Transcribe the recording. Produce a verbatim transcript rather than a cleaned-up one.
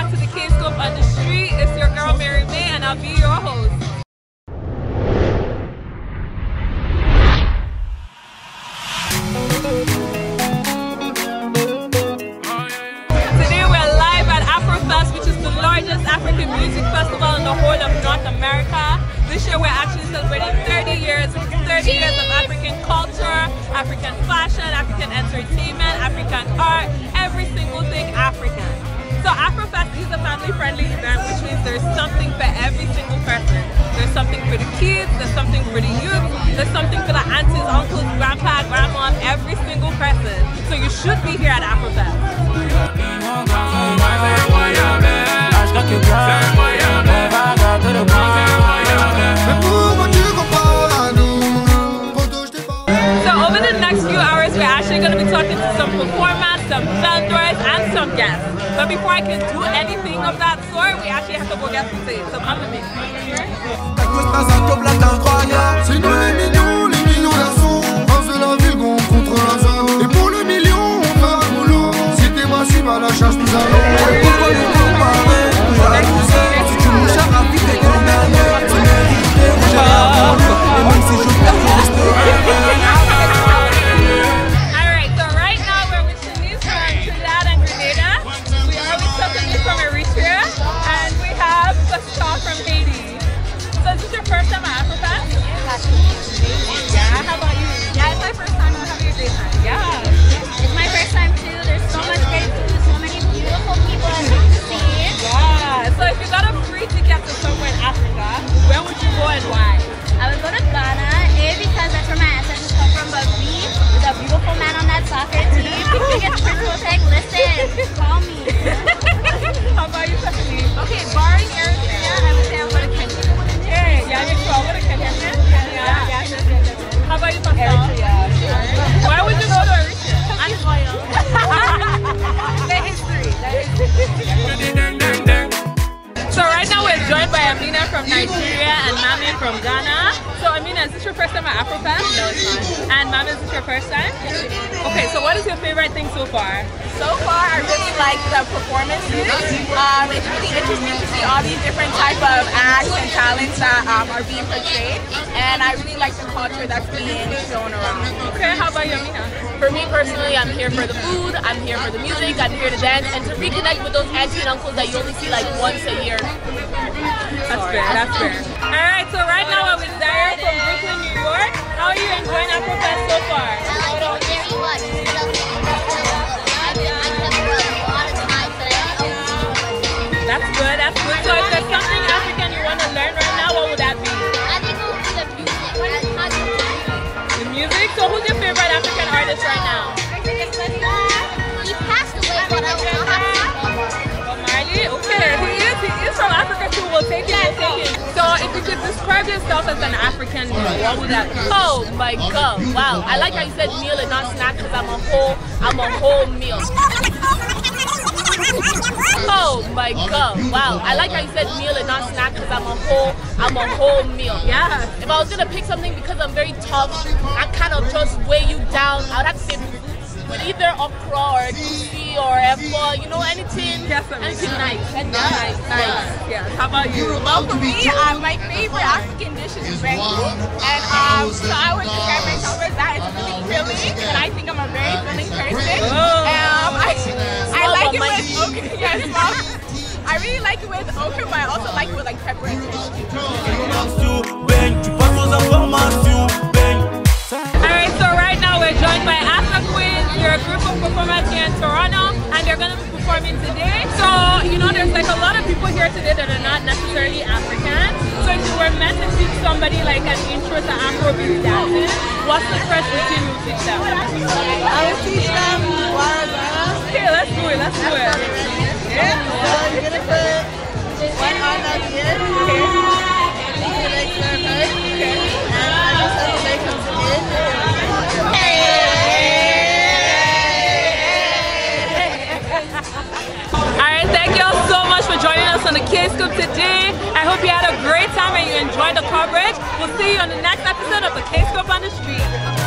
back to the Kscope on the street. It's your girl Mary May, and I'll be your host. Today we're live at Afrofest, which is the largest African music festival in the whole of North America. This year we're actually celebrating thirty years, thirty years of African culture, African fashion, African entertainment, African art, every single thing African. So Afrofest is a family-friendly event, which means there's something for every single person. There's something for the kids, there's something for the youth, there's something for the aunties, uncles, grandpa, grandma, every single person. So you should be here at Afrofest. So over the next few hours, we're actually going to be talking to some performers, some vendors, and some guests. But before I can do anything of that sort, we actually have to go get some things. So come with me. C'est nous les mignons, les mignons garçons. Dans la ville, on contre la zone. Et pour le million, on fait un boulot. Si t'es massif à la chasse, nous allons. Pourquoi les comparer? Si tu me cherches rapide, t'es comme un dernier. Tu mérites, j'ai rien à voir. Et même si je perds, je reste. From Eritrea, and we have Kscope from Haiti. So is this your first time at Afrofest? Yeah, how about you? Yeah, it's my first time. I'm having a great time. Yeah. It's my first time too. There's so much great food, so many beautiful people I've got to see. Yeah. So if you got a free ticket to somewhere in Africa, where would you go and why? I would go to Ghana, A, because that's where my ancestors come from, but B, there's a beautiful man on that soccer team. Biggest principal tech, listen, call me. How about you, Stephanie? Okay, barring Eritrea, I would say I'm going to Kenya. Hey, yeah, you're cool. What a Kenya. Yeah, yeah, yeah, yeah. How about you, Pascal? Eritrea, sure. Why would you go to Eritrea? I'm loyal. The history, the history. So right now we're joined by Amina from Nigeria and Mami from Ghana. So Amina, is this your first time at Afrofest? No, it's not. And Mami, is this your first time? Okay, so what is your favorite thing so far? So far, I really like the performances. Um, it's really interesting to see all these different type of acts and talents that um, are being portrayed, and I really like the culture that's being shown around. Okay, how about you, Amina? For me personally, I'm here for the food, I'm here for the music, I'm here to dance, and to reconnect with those aunties and uncles that you only see like once a year. That's fair, that's fair. Alright, so right now I'm with Zaire from Brooklyn, New York. How are you enjoying Afrofest so far? I like it very much. That's good, that's good. So if there's something African you want to learn right now, what would that be? I think it would be the music. The music? So who's your favorite African artist right now? He passed away, but I will not have to see him. Oh, Marley? Okay, he is, he is from Africa too. We'll take it, we'll take it. So if you could describe yourself as an African meal, what would that be? Oh my god, wow. I like how you said meal and not snack because I'm a whole, I'm a whole meal. Oh my god, wow. I like how you said meal and not snack because I'm a whole, I'm a whole meal. Yeah. If I was gonna pick something because I'm very tough, I kind of just weigh you down. I would have to say with either okra or goosey or efo, you know, anything, Definitely. anything nice, anything Yeah. nice, nice. Yeah. How about you? Well, for me, uh, my favorite African dish is rengu, and um, so I would describe myself as that. It's really filling, and I think I'm a very filling person. Oh. Um, I, I like it but with okra. Yes, well, I really like it with okra, but I also like it with like pepper and fish. Alright, so right now we're joined by Afro Queens. They're a group of performers here in Toronto, and they're going to be performing today. So, you know, there's like a lot of people here today that are not necessarily African. So if you were meant to teach somebody like an intro to Afrobeat dancing, what's the first routine you teach them? I would teach them Wara. Okay, let's do it, let's do it. Yeah. So you're gonna put one arm on the end. Okay. And your legs are hurt. Okay. And on your other leg comes in. Alright, thank you all so much for joining us on the Kscope today. I hope you had a great time and you enjoyed the coverage. We'll see you on the next episode of the Kscope on the Street.